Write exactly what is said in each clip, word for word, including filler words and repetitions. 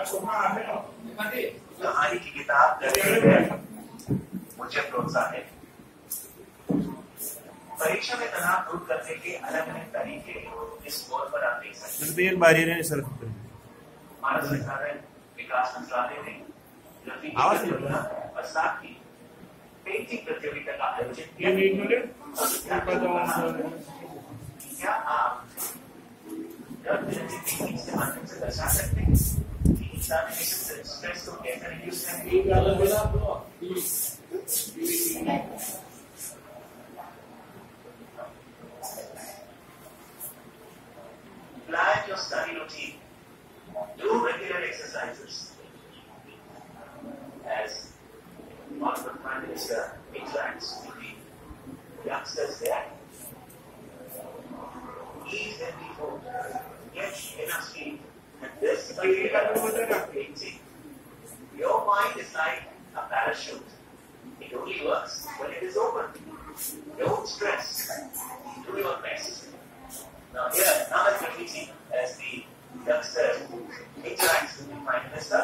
कहानी की किताब मुझे प्रोत्साहित। परीक्षा में तनाव दूर करने के अलग अलग तरीके इस बोर्ड पर आप देख सकते हैं। मानव संसाधन विकास मंत्रालय ने और साथ ही पेंटिंग प्रतियोगिता का आयोजन किया। क्या आप से माध्यम से दर्शा सकते हैं कि एग्जामिनेशन स्ट्रेस को कैसे रिड्यूस करेंगे? Plan your study routine. Do regular exercises. As Honorable Prime Minister interacts with the youngsters there, eat healthy food, get enough sleep, and this painting. Your mind is like a parachute. It only works when it is open. Don't stress. Do your best. Now here, now as we're meeting as the youngster interacts with the Prime Minister.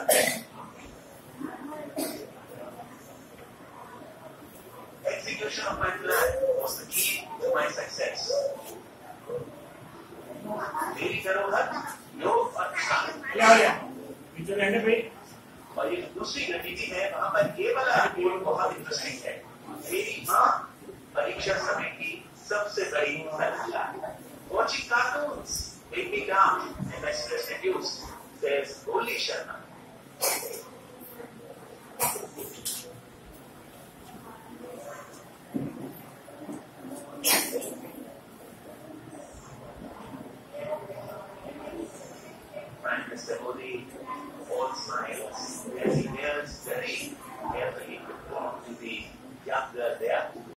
Execution of my plan was the key to my success. मेरी धरोहर योग और और ये दूसरी गतिविधि है वहां पर केवल बहुत इंटरेस्टिंग है। मेरी माँ परीक्षा समय की सबसे बड़ी सलाह। Watching cartoons make me calm and my stress reduced, says Goli Sharma. Prime Minister Modi all smiles as he hears very carefully to the younger there.